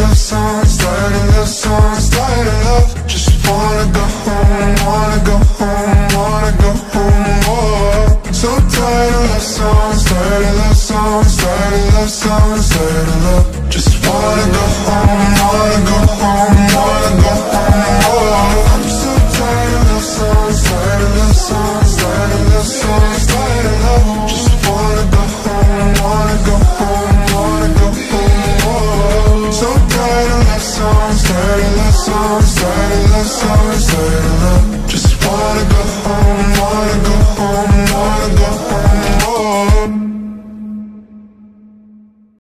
love songs, tired of love songs, tired of love. Just wanna go home, wanna go home, wanna go home. Oh, so tired of love songs, tired of love songs, tired of love songs, tired of love.